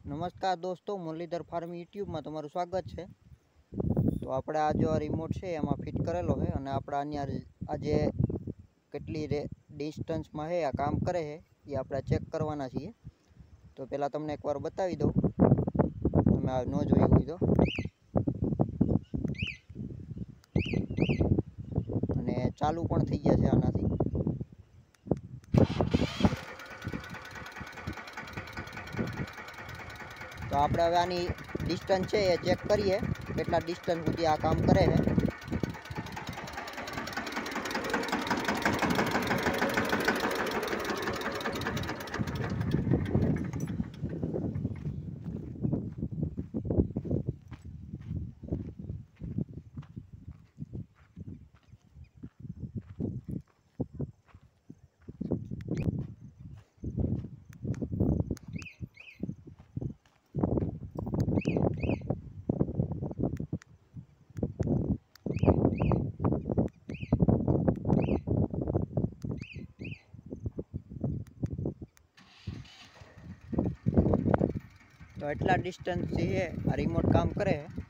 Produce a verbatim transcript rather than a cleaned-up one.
नमस्कार दोस्तों, Muralidhar farm YouTube में तमारुं स्वागत है। तो આપણે આ જો रिमोट है एमां फिट करेलो है અને આપણે આની આજે કેટલી डिस्टन्स में है आ काम करे है ये આપણે चेक करवाना छीए। तो पहला तमने एक बार बतावी दो, तमे आ न जोयुं होय तो। અને चालू पण थई गया छे आनाथी। तो આપણે હવે આની डिस्टन्स है ये चेक करिए કેટલા डिस्टन्स સુધી आ काम करे है। तो एटला डिस्टन्स से है आ रिमोट काम करे है।